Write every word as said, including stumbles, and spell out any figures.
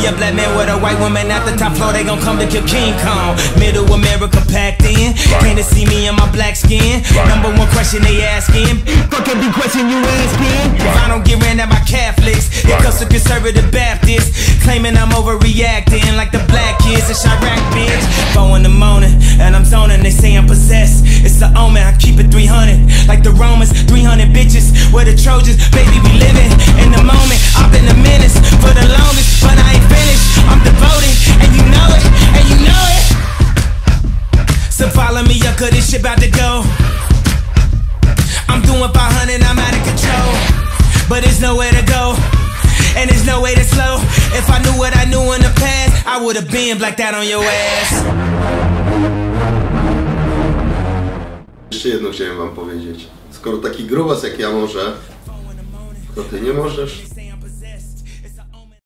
See a black man with a white woman at the top floor, they gon' come to kill King Kong. Middle America packed in, came to see me in my black skin. Number one question they asking, fuck every question you asking. If I don't get ran at my Catholics, it comes to conservative Baptists, claiming I'm overreacting like the black kids in Chirac, bitch. Four in the morning, and I'm zoning, they say I'm possessed. It's the omen, I keep it three hundred, like the Romans, three hundred bitches, we're the Trojans, baby, we living in the moment. I've been a menace for the longest, but I ain't finished. I'm devoted, and you know it, and you know it. So follow me up, cause this shit about to go. I'm doing five hundred, I'm out of control, but there's nowhere to go, and there's no way to slow. If I knew what I knew in the past, I would've been blacked out on your ass. Jeszcze jedno chciałem wam powiedzieć. Skoro taki grubas jak ja może, to ty nie możesz.